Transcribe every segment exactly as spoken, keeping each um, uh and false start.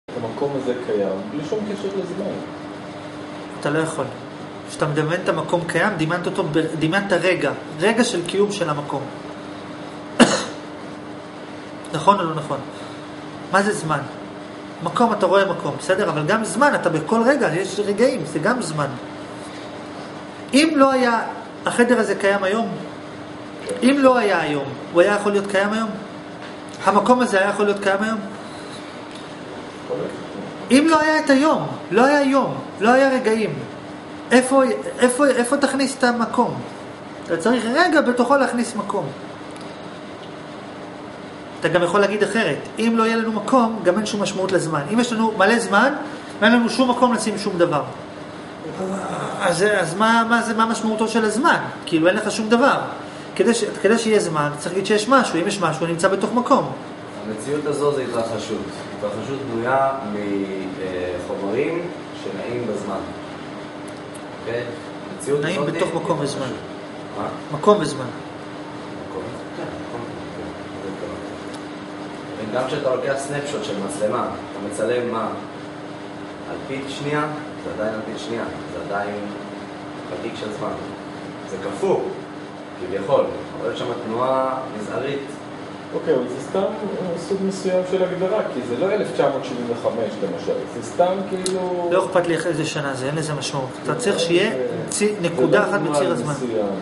המקום הזה קיים, בלי שום קשר לזמן. אתה לא יכול. כשאתה מדמיין את המקום קיים, דמיינת אותו, דמיינת רגע, רגע של קיום של המקום. נכון או לא נכון? מה זה זמן? מקום, אתה רואה מקום, בסדר? אבל גם זמן, אתה בכל רגע, יש רגעים, זה גם זמן. אם לא היה, החדר הזה קיים היום, אם לא היה היום, הוא היה יכול להיות קיים היום? המקום הזה היה יכול להיות קיים היום? אם לא היה את היום, לא היה יום, לא היה רגעים, איפה, איפה, איפה תכניס את המקום? אתה צריך רגע בתוכו להכניס מקום. אתה גם יכול להגיד אחרת, אם לא יהיה לנו מקום, גם אין שום משמעות לזמן. אם יש לנו מלא זמן, אין לנו שום מקום לשים שום דבר. אז, אז מה, מה זה, מה משמעותו של הזמן? כאילו אין לך שום דבר. כדי, ש, כדי שיהיה זמן, צריך להגיד שיש משהו. אם יש משהו, נמצא בתוך מקום. המציאות הזו זה התרחשות. התרחשות בנויה מחומרים שנעים בזמן. המציאות נעים הזאת בתוך מקום וזמן. מה? מקום וזמן. מקום? כן, מקום. גם כשאתה לוקח סנפשוט של מצלמה, אתה מצלם מה? על פיק שנייה, זה עדיין על פיק שנייה. זה עדיין חתיק של זמן. זה כפור, כביכול. אבל יש שם תנועה מזערית. אוקיי, אבל זה סתם סוג מסוים של הגדרה, כי זה לא אלף תשע מאות שבעים וחמש למשל, זה סתם כאילו... לא אכפת לי איזה שנה זה, אין לזה משמעות. אתה צריך שיהיה נקודה אחת בציר הזמן.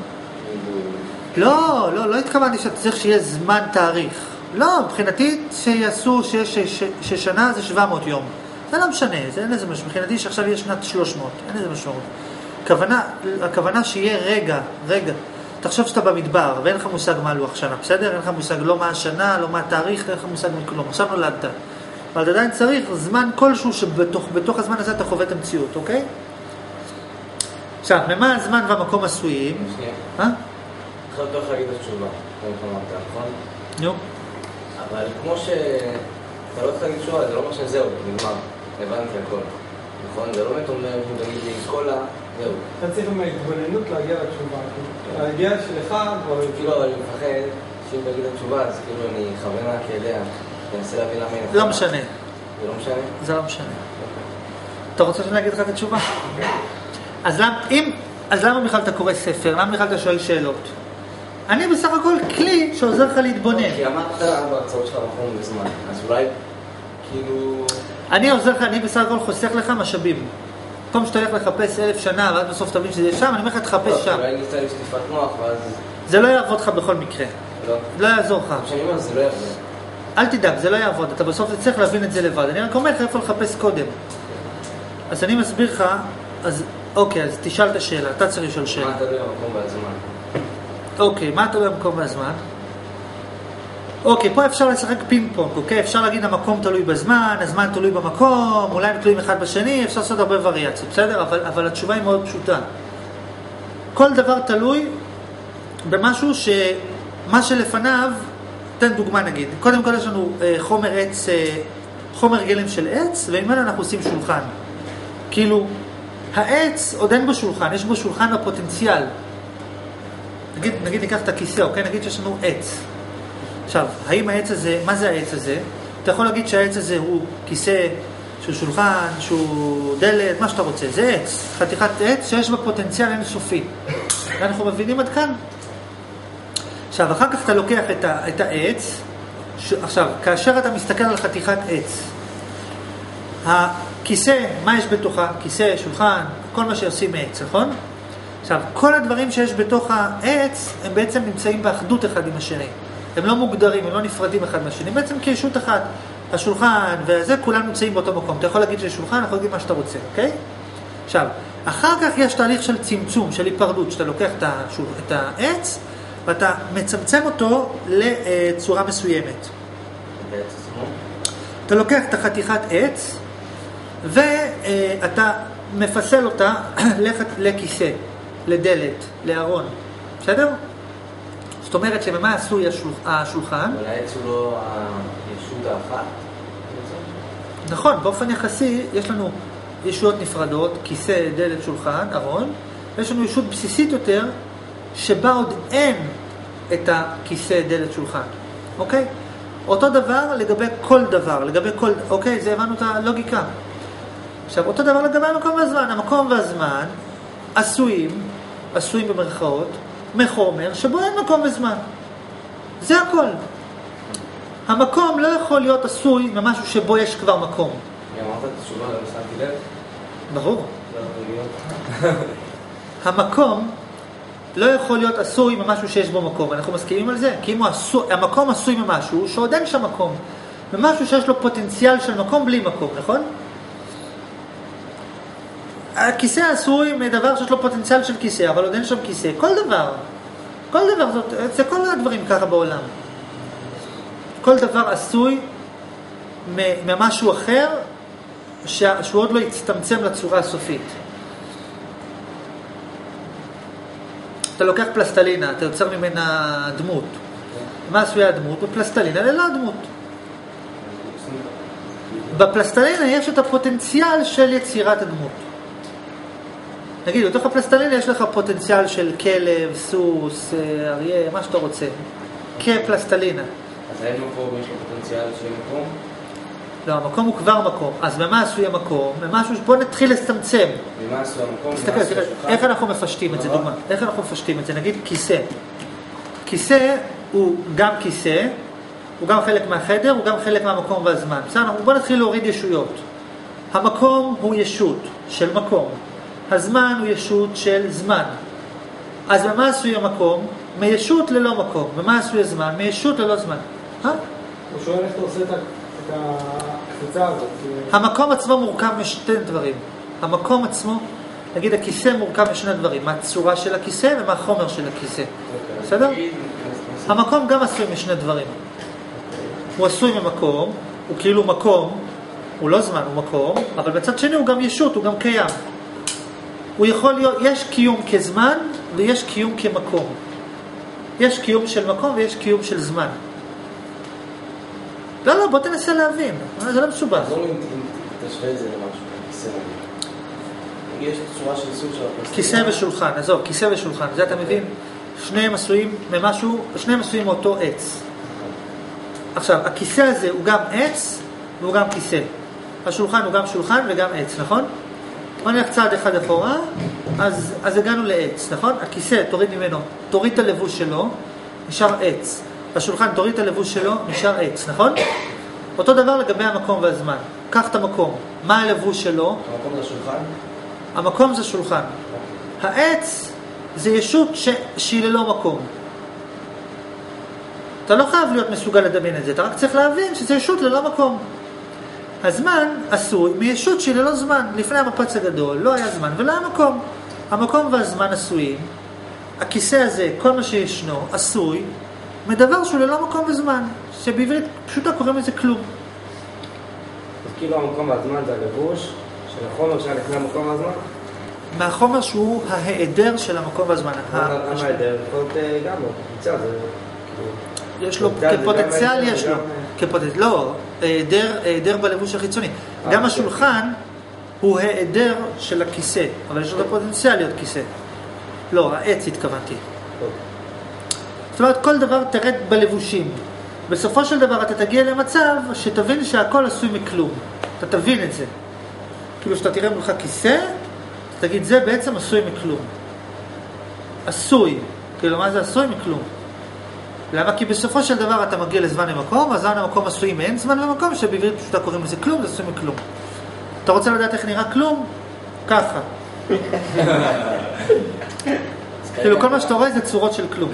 לא, לא, לא התכוונתי שאתה צריך שיהיה זמן תאריך. לא, מבחינתי שיעשו ששנה זה שבע מאות יום. זה לא משנה, זה אין לזה משמעות. מבחינתי שעכשיו יהיה שנת שלוש מאות, אין לזה משמעות. הכוונה, הכוונה שיהיה רגע, רגע. תחשוב שאתה במדבר ואין לך מושג מה לוח שנה, בסדר? אין לך מושג לא מה השנה, לא מה התאריך, אין לך מושג מכלום. עכשיו נולדת. אבל עדיין צריך זמן כלשהו שבתוך בתוך הזמן הזה אתה חווה את המציאות, אוקיי? עכשיו, ממה הזמן והמקום עשויים? שנייה. אה? עכשיו אתה יכול להגיד את התשובה, כמו שאמרת, נכון? נו. אבל כמו שאתה לא צריך להגיד תשובה, זה לא אומר שזהו, נגמר. הבנתי הכל. נכון? זה לא באמת אומר, אם תגיד לי כל ה... זהו. אתה צריך עם ההתבוננות להגיע לתשובה. להגיע שלך... כאילו, אבל אני מפחד שאם תגיד את התשובה, אז כאילו אני אכוון רק אליה, אני אנסה להבין למה היא נכונה. לא משנה. זה לא משנה? זה לא משנה. אתה רוצה שאני אגיד לך את התשובה? אז למה, אם, אז למה בכלל אתה קורא ספר? למה בכלל אתה שואל שאלות? אני בסך הכל כלי שעוזר לך להתבונן. כי אמרת בהרצאות שלך נכון בזמן, אז אולי כאילו... אני עוזר לך, אני בסך הכל חוסך לך משאבים. במקום שאתה הולך לחפש אלף שנה, ואז בסוף תבין שזה שם, אני אומר לך תחפש שם. אולי ניסה לי שטיפת מוח, ואז... זה לא יעבוד לך בכל מקרה. לא. לא יעזור לך. כשאני אומר, זה לא יעבוד. אל תדאג, זה לא יעבוד. אתה בסוף צריך להבין את זה לבד. אני רק אומר לך איפה לחפש קודם. אז אני מסביר לך, אז אוקיי, אז תשאל את השאלה. אתה צריך לשאול שאלה. מה אתה יודע במקום והזמן? אוקיי, מה אתה יודע במקום והזמן? אוקיי, פה אפשר לשחק פינג פונג, אוקיי? אפשר להגיד המקום תלוי בזמן, הזמן תלוי במקום, אולי הם תלויים אחד בשני, אפשר לעשות הרבה וריאציות, בסדר? אבל, אבל התשובה היא מאוד פשוטה. כל דבר תלוי במשהו שמה שלפניו, תן דוגמה נגיד, קודם כל יש לנו אה, חומר עץ, אה, חומר גלם של עץ, וממנו אנחנו עושים שולחן. כאילו, העץ עוד אין בו שולחן, יש בו שולחן בפוטנציאל. נגיד, נגיד ניקח את הכיסא, אוקיי? נגיד שיש לנו עץ. עכשיו, האם העץ הזה, מה זה העץ הזה? אתה יכול להגיד שהעץ הזה הוא כיסא, שהוא שולחן, שהוא דלת, מה שאתה רוצה. זה עץ, חתיכת עץ שיש בה פוטנציאל אינסופי. אנחנו מבינים עד כאן? עכשיו, אחר כך אתה לוקח את, ה, את העץ, ש... עכשיו, כאשר אתה מסתכל על חתיכת עץ, הכיסא, מה יש בתוכה? כיסא, שולחן, כל מה שעושים מעץ, נכון? עכשיו, כל הדברים שיש בתוך העץ, הם בעצם נמצאים באחדות אחד עם השני. הם לא מוגדרים, הם לא נפרדים אחד מהשני, בעצם כישות אחת. השולחן וזה, כולם נמצאים באותו מקום. אתה יכול להגיד ששולחן, אתה יכול להגיד מה שאתה רוצה, אוקיי? עכשיו, אחר כך יש תהליך של צמצום, של היפרדות, שאתה לוקח את, השול... את העץ, ואתה מצמצם אותו לצורה מסוימת. אתה לוקח את החתיכת עץ, ואתה מפסל אותה לכיסא, לדלת, לארון. בסדר? זאת אומרת שממה עשוי השולחן? אבל העץ הוא לא הישות האחת? נכון, באופן יחסי יש לנו ישויות נפרדות, כיסא, דלת, שולחן, ארון, ויש לנו ישות בסיסית יותר, שבה עוד אין את הכיסא, דלת, שולחן. אוקיי? אותו דבר לגבי כל דבר, לגבי כל, אוקיי, זה הבנו את הלוגיקה. עכשיו, אותו דבר לגבי המקום והזמן. המקום והזמן עשויים, עשויים במרכאות, מחומר שבו אין מקום וזמן. זה הכל. המקום לא יכול להיות עשוי ממשהו שבו יש כבר מקום. אמרת את התשובה, לא שמתי לב? ברור. המקום לא יכול להיות עשוי ממשהו שיש בו מקום. אנחנו מסכימים על זה? כי אם עשוי, המקום עשוי ממשהו שעוד אין שם מקום. ממשהו שיש לו פוטנציאל של מקום בלי מקום, נכון? הכיסא עשוי מדבר שיש לו פוטנציאל של כיסא, אבל עוד אין שם כיסא. כל דבר. כל דבר, זאת, זה כל הדברים ככה בעולם. כל דבר עשוי ממשהו אחר שהוא עוד לא יצטמצם לצורה הסופית. אתה לוקח פלסטלינה, אתה יוצר ממנה דמות. מה עשויה הדמות? בפלסטלינה ללא הדמות. בפלסטלינה יש את הפוטנציאל של יצירת הדמות. נגיד, בתוך הפלסטלינה יש לך פוטנציאל של כלב, סוס, אריה, מה שאתה רוצה. כפלסטלינה. אז אין מקום, יש לו פוטנציאל של מקום? לא, המקום הוא כבר מקום. אז ממה עשוי המקום? ממשהו, בוא נתחיל לצמצם. ממה עשוי המקום? תסתכל, תראה, איך אנחנו מפשטים את זה, דוגמה. איך אנחנו מפשטים את זה? נגיד כיסא. כיסא הוא גם כיסא, הוא גם חלק מהחדר, הוא גם חלק מהמקום והזמן. בסדר, בוא נתחיל להוריד ישויות. המקום הוא ישות של מקום. הזמן הוא ישות של זמן. אז ממה עשוי המקום? מישות ללא מקום. ממה עשוי הזמן? מישות ללא זמן. אה? הוא שואל איך אתה עושה את הקפיצה הזאת. המקום עצמו מורכב משתי דברים. המקום עצמו, נגיד הכיסא מורכב משני דברים. מהצורה של הכיסא ומהחומר של הכיסא. בסדר? המקום גם עשוי משני דברים. הוא עשוי ממקום, הוא כאילו מקום, הוא לא זמן, הוא מקום, אבל בצד שני הוא גם ישות, הוא גם קיים. הוא יכול להיות, יש קיום כזמן ויש קיום כמקום. יש קיום של מקום ויש קיום של זמן. לא, לא, בוא תנסה להבין. זה לא מסובך. אז לא אם תשווה את זה למשהו, כיסא. יש צורה של סוג של הפלסטלינה. כיסא ושולחן, עזוב, כיסא ושולחן. זה אתה מבין? שניהם עשויים ממשהו, שניהם עשויים מאותו עץ. עכשיו, הכיסא הזה הוא גם עץ והוא גם כיסא. השולחן הוא גם שולחן וגם עץ, נכון? בוא נלך צעד אחד אחורה, אז, אז הגענו לעץ, נכון? הכיסא, תוריד ממנו, תוריד את הלבוש שלו, נשאר עץ. השולחן, תוריד את הלבוש שלו, נשאר עץ, נכון? אותו דבר לגבי המקום והזמן. קח את המקום. מה הלבוש שלו? המקום זה שולחן? המקום זה שולחן. העץ זה ישות ש... שהיא ללא מקום. אתה לא חייב להיות מסוגל לדמיין את זה, אתה רק צריך להבין שזה ישות ללא מקום. הזמן עשוי מישות שהיא ללא זמן. לפני המפץ הגדול לא היה זמן ולא היה מקום. המקום והזמן עשויים. הכיסא הזה, כל מה שישנו, עשוי מדבר שהוא ללא מקום וזמן, שבעברית פשוטה קוראים לזה כלום. אז כאילו המקום והזמן זה הלבוש של החומר שהיה לפני המקום והזמן? מהחומר שהוא ההיעדר של המקום והזמן. מה ההיעדר? גם לא, פוטנציאל זה... יש לו, כפוטנציאל יש לו. כפוטנציאל, לא, היעדר בלבוש החיצוני. גם השולחן הוא היעדר של הכיסא, אבל יש לו פוטנציאל להיות כיסא. לא, העץ התכוונתי. זאת אומרת, כל דבר תרד בלבושים. בסופו של דבר אתה תגיע למצב שתבין שהכל עשוי מכלום. אתה תבין את זה. כאילו שאתה תראה מולך כיסא, אתה תגיד, זה בעצם עשוי מכלום. עשוי. כאילו, מה זה עשוי מכלום? למה? כי בסופו של דבר אתה מגיע לזמן למקום, הזמן למקום עשוי מאין זמן למקום, שבעברית פשוטה קוראים לזה כלום, זה עשוי מכלום. אתה רוצה לדעת איך נראה כלום? ככה. כאילו כל מה שאתה רואה זה צורות של כלום.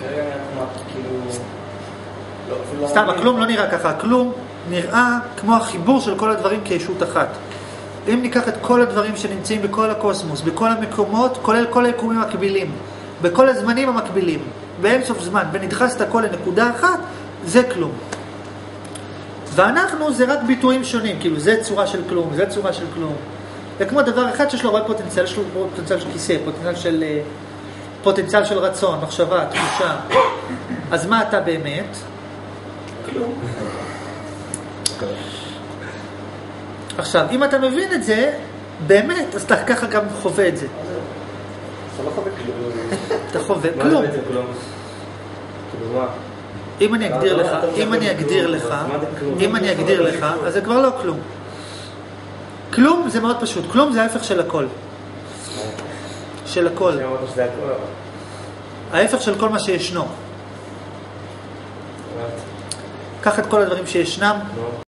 סתם, הכלום לא נראה ככה, הכלום נראה כמו החיבור של כל הדברים כישות אחת. אם ניקח את כל הדברים שנמצאים בכל הקוסמוס, בכל המקומות, כולל כל היקומים המקבילים, בכל הזמנים המקבילים, באין סוף זמן, ונדחס את הכל לנקודה אחת, זה כלום. ואנחנו זה רק ביטויים שונים, כאילו זה צורה של כלום, זה צורה של כלום. זה כמו דבר אחד שיש לו רק פוטנציאל, יש לו פוטנציאל של כיסא, פוטנציאל של, פוטנציאל של רצון, מחשבה, תחושה. אז מה אתה באמת? כלום. עכשיו, אם אתה מבין את זה, באמת, אז אתה ככה גם חווה את זה. אתה לא חווה כלום. אתה חווה מה כלום. זה בעצם כלום? כאילו מה? אם אני אגדיר לך, אתה אם אני מדבר אגדיר כלום, לך, אז מה זה כלום? אם אני אגדיר לך, אז זה כבר לא כלום. כלום זה מאוד פשוט, כלום זה ההפך של הכל. של הכל. שאמרת שזה הכל, אבל... ההפך של כל מה שישנו. קח את כל הדברים שישנם, נו.